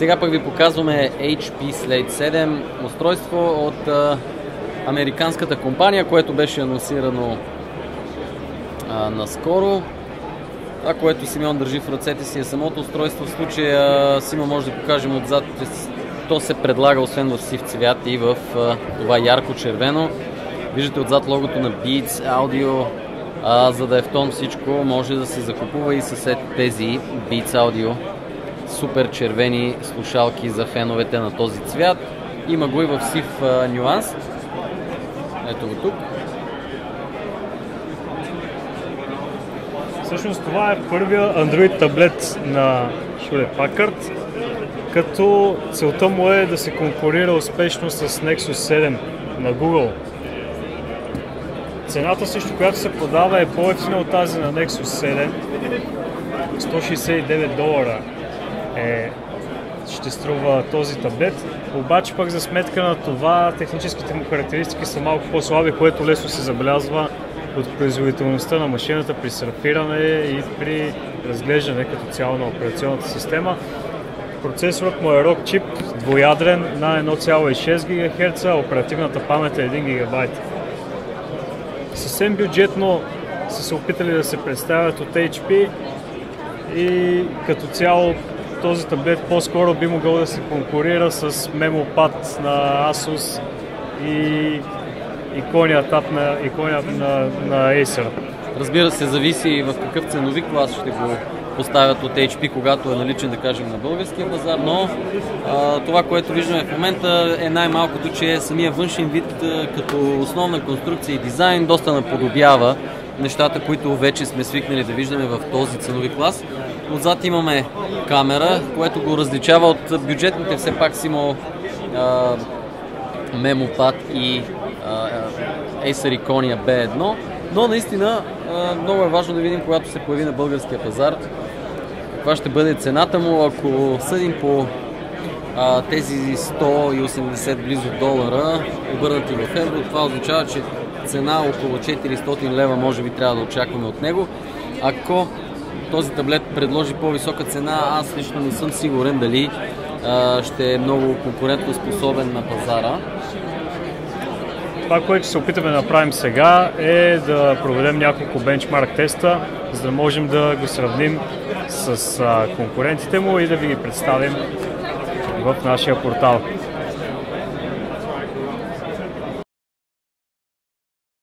Сега пък ви показваме HP Slate 7, устройство от американската компания, което беше анонсирано наскоро. Това, което Симеон държи в ръцете си, е самото устройство. В случая Симо може да покажем отзад. То се предлага освен в сив цвят и в това ярко червено. Виждате отзад логото на Beats Audio. За да е в тон всичко, може да се закупува и с тези Beats Audio супер червени слушалки за феновете на този цвят. Има го и в сив нюанс. Ето го тук. Всъщност това е първия Android таблет на Hewlett Packard, като целта му е да се конкурира успешно с Nexus 7 на Google. Цената също, която се продава, е по-евтина от тази на Nexus 7. $169 ще струва този таблет, обаче пък за сметка на това техническите му характеристики са малко по-слаби, което лесно се забелязва от производителността на машината при сърфиране и при разглеждане като цяло на операционната система. Процесорът му е ROG чип, двуядрен на 1,6 ГГц, оперативната памет е 1 ГБ. Съвсем бюджетно са се опитали да се представят от HP и като цяло този таблет по-скоро би могъл да се конкурира с MemoPad на Asus и икония Tab на Acer. Разбира се, зависи и в какъв ценови клас ще го поставят от HP, когато е наличен, да кажем, на българския пазар, но това, което виждаме в момента е най-малкото, че самия външен вид като основна конструкция и дизайн доста наподобява нещата, които вече сме свикнали да виждаме в този ценови клас. Отзад имаме камера, което го различава от бюджетните, все пак си има MemoPad и Acer Iconia B1, но наистина много е важно да видим, когато се появи на българския пазар, каква ще бъде цената му. Ако съдим по тези 180 близо долара, обърнати в евро, това означава, че цена около 400 лева може би трябва да очакваме от него. Ако този таблет предложи по-висока цена, аз лично не съм сигурен дали ще е много конкурентно способен на пазара. Това, което се опитаме да направим сега, е да проведем няколко бенчмарк теста, за да можем да го сравним с конкурентите му и да ви ги представим в нашия портал.